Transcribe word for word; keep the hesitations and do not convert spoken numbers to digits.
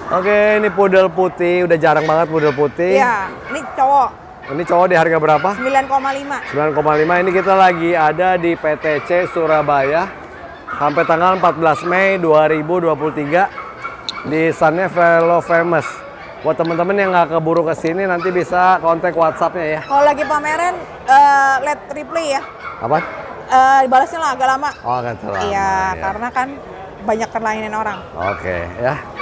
Oke, ini pudel putih, udah jarang banget pudel putih. Iya, ini cowok. Ini cowok di harga berapa? sembilan koma lima. sembilan koma lima. Ini kita lagi ada di P T C Surabaya sampai tanggal empat belas Mei dua ribu dua puluh tiga di Sunnya Velo Famous. Buat teman-teman yang nggak keburu ke sini nanti bisa kontak WhatsApp-nya ya. Kalau lagi pameran, uh, let replay ya. Apa? Uh, balasnya lah agak lama. Oh, agak terlama. Iya, Ya. karena kan banyak terlainin orang. Oke, ya.